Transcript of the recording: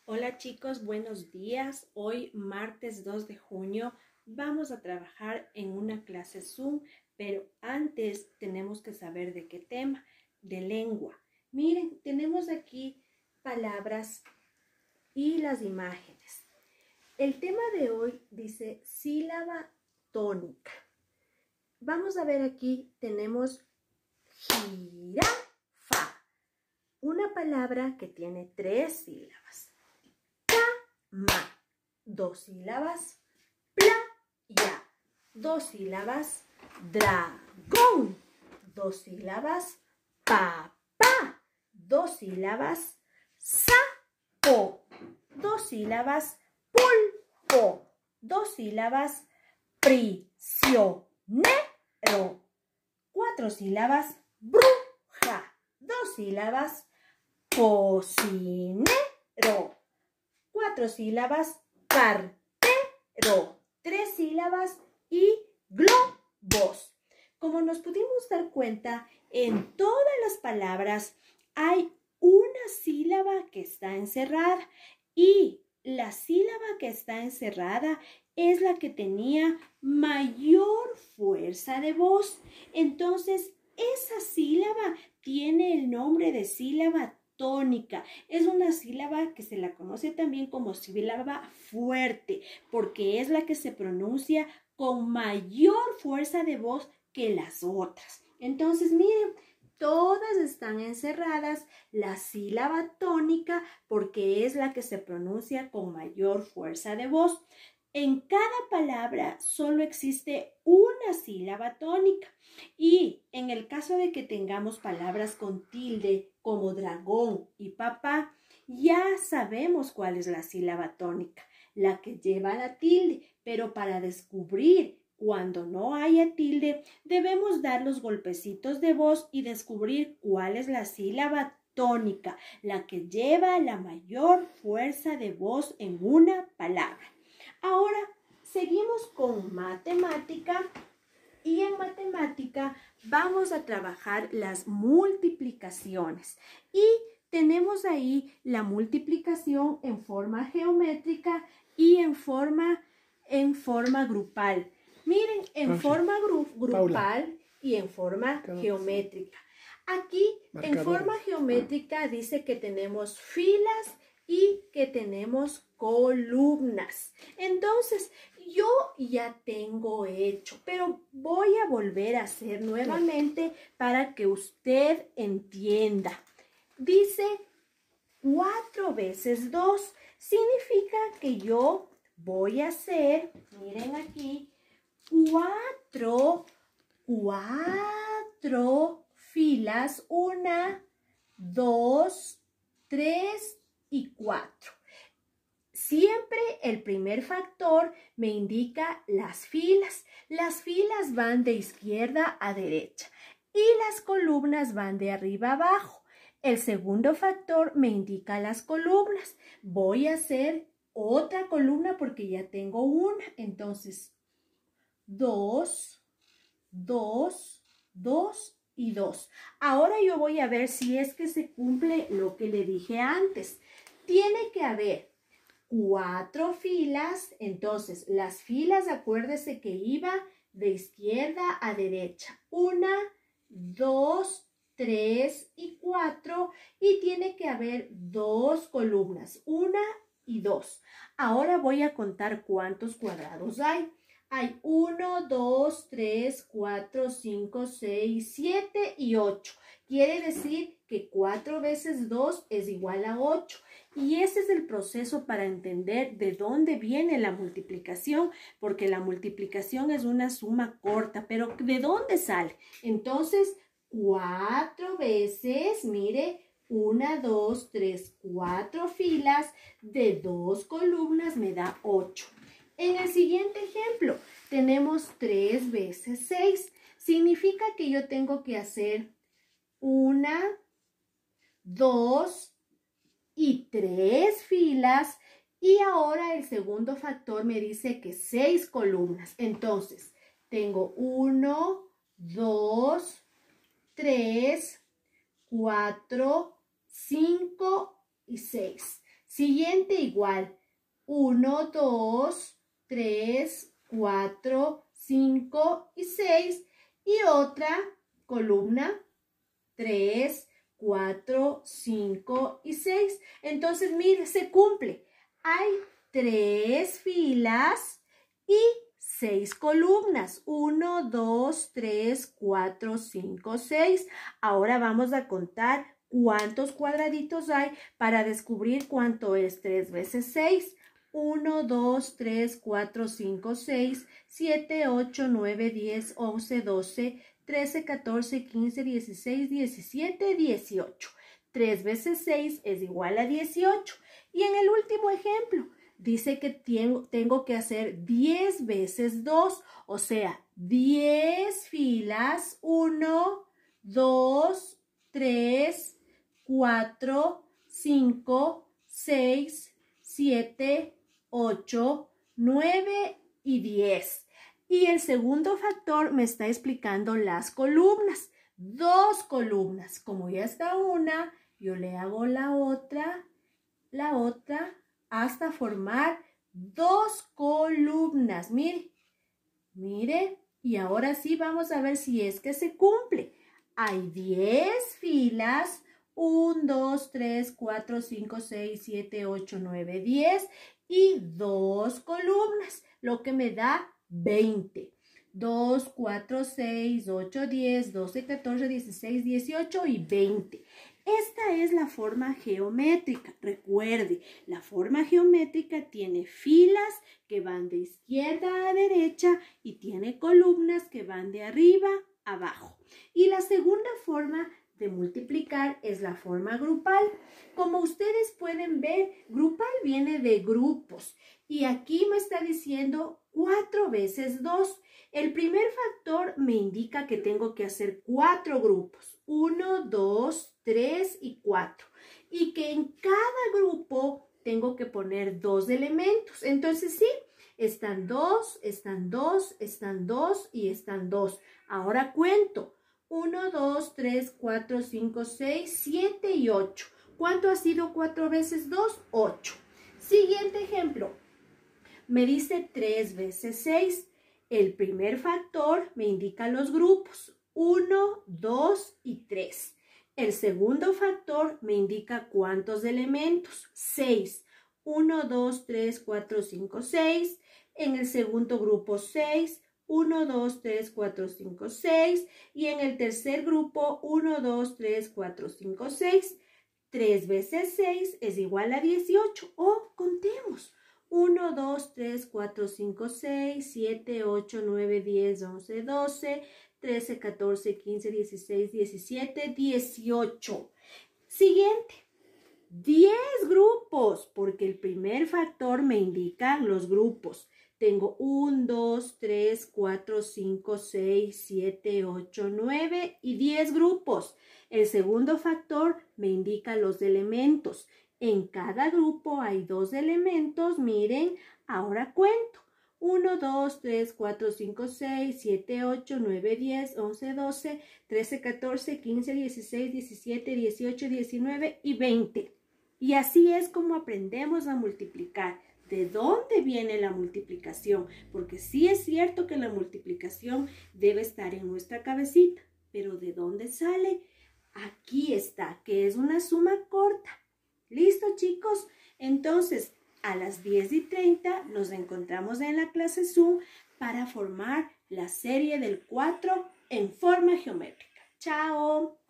Hola chicos, buenos días. Hoy martes 2 de junio vamos a trabajar en una clase Zoom, pero antes tenemos que saber de qué tema, de lengua. Miren, tenemos aquí palabras y las imágenes. El tema de hoy dice sílaba tónica. Vamos a ver aquí, tenemos jirafa, una palabra que tiene 3 sílabas. Ma, 2 sílabas. Playa, 2 sílabas. Dragón, 2 sílabas. Papá, 2 sílabas. Sapo, 2 sílabas. Pulpo, 2 sílabas. Prisionero, 4 sílabas. Bruja, 2 sílabas. Cocinero, 4 sílabas. Cartero, 3 sílabas. Y globos. Como nos pudimos dar cuenta, en todas las palabras hay una sílaba que está encerrada y la sílaba que está encerrada es la que tenía mayor fuerza de voz. Entonces, esa sílaba tiene el nombre de sílaba tónica. Es una sílaba que se la conoce también como sílaba fuerte, porque es la que se pronuncia con mayor fuerza de voz que las otras. Entonces, miren, todas están encerradas la sílaba tónica porque es la que se pronuncia con mayor fuerza de voz. En cada palabra solo existe una sílaba tónica y en el caso de que tengamos palabras con tilde como dragón y papá, ya sabemos cuál es la sílaba tónica, la que lleva la tilde, pero para descubrir cuando no haya tilde, debemos dar los golpecitos de voz y descubrir cuál es la sílaba tónica, la que lleva la mayor fuerza de voz en una palabra. Ahora seguimos con matemática y en matemática vamos a trabajar las multiplicaciones y tenemos ahí la multiplicación en forma geométrica y en forma grupal. Miren, en forma grupal y en forma geométrica. Aquí en forma geométrica dice que tenemos filas y que tenemos columnas. Entonces, yo ya tengo hecho, pero voy a volver a hacer nuevamente para que usted entienda. Dice 4 veces 2. Significa que yo voy a hacer, miren aquí, 4 filas. 1, 2, 3 y 4. Siempre el primer factor me indica las filas. Las filas van de izquierda a derecha y las columnas van de arriba a abajo. El segundo factor me indica las columnas. Voy a hacer otra columna porque ya tengo una. Entonces, 2, 2, 2 y 2. Ahora yo voy a ver si es que se cumple lo que le dije antes. Tiene que haber 4 filas. Entonces, las filas, acuérdese que iba de izquierda a derecha. 1, 2, 3 y 4. Y tiene que haber 2 columnas. 1 y 2. Ahora voy a contar cuántos cuadrados hay. Hay 1, 2, 3, 4, 5, 6, 7 y 8. Quiere decir que 4 veces 2 es igual a 8. Y ese es el proceso para entender de dónde viene la multiplicación, porque la multiplicación es una suma corta, pero ¿de dónde sale? Entonces, 4 veces, mire, 1, 2, 3, 4 filas de 2 columnas me da 8. En el siguiente ejemplo, tenemos 3 veces 6. Significa que yo tengo que hacer 1, 2 y 3 filas. Y ahora el segundo factor me dice que 6 columnas. Entonces, tengo 1, 2, 3, 4, 5 y 6. Siguiente igual. 1, 2, 3, 4, 5 y 6. Y otra columna. 3, 4, 5 y 6. Entonces, mire, se cumple. Hay 3 filas y 6 columnas. 1, 2, 3, 4, 5, 6. Ahora vamos a contar cuántos cuadraditos hay para descubrir cuánto es 3 veces 6. 1, 2, 3, 4, 5, 6, 7, 8, 9, 10, 11, 12, 13, 14, 15, 16, 17, 18. 3 veces 6 es igual a 18. Y en el último ejemplo, dice que tengo que hacer 10 veces 2, o sea, 10 filas, 1, 2, 3, 4, 5, 6, 7, 8, 9 y 10. Y el segundo factor me está explicando las columnas. 2 columnas. Como ya está una, yo le hago la otra, hasta formar 2 columnas. Mire, mire. Y ahora sí vamos a ver si es que se cumple. Hay 10 filas. 1, 2, 3, 4, 5, 6, 7, 8, 9, 10. Y 2 columnas, lo que me da 20. 2, 4, 6, 8, 10, 12, 14, 16, 18 y 20. Esta es la forma geométrica. Recuerde, la forma geométrica tiene filas que van de izquierda a derecha y tiene columnas que van de arriba a abajo. Y la segunda forma de multiplicar es la forma grupal. Como ustedes pueden ver, grupal viene de grupos y aquí me está diciendo 4 veces 2. El primer factor me indica que tengo que hacer 4 grupos, 1, 2, 3 y 4, y que en cada grupo tengo que poner 2 elementos. Entonces sí, están 2, están 2, están 2 y están 2. Ahora cuento. 1, 2, 3, 4, 5, 6, 7 y 8. ¿Cuánto ha sido 4 veces 2? 8. Siguiente ejemplo. Me dice 3 veces 6. El primer factor me indica los grupos. 1, 2 y 3. El segundo factor me indica cuántos elementos. 6. 1, 2, 3, 4, 5, 6. En el segundo grupo 6. 1, 2, 3, 4, 5, 6. Y en el tercer grupo, 1, 2, 3, 4, 5, 6. 3 veces 6 es igual a 18. O contemos. 1, 2, 3, 4, 5, 6, 7, 8, 9, 10, 11, 12, 13, 14, 15, 16, 17, 18. Siguiente. 10 grupos, porque el primer factor me indica los grupos. Tengo 1, 2, 3, 4, 5, 6, 7, 8, 9 y 10 grupos. El segundo factor me indica los elementos. En cada grupo hay 2 elementos. Miren, ahora cuento. 1, 2, 3, 4, 5, 6, 7, 8, 9, 10, 11, 12, 13, 14, 15, 16, 17, 18, 19 y 20. Y así es como aprendemos a multiplicar. ¿De dónde viene la multiplicación? Porque sí es cierto que la multiplicación debe estar en nuestra cabecita, pero ¿de dónde sale? Aquí está, que es una suma corta. ¿Listo, chicos? Entonces, a las 10:30 nos encontramos en la clase Zoom para formar la serie del 4 en forma geométrica. ¡Chao!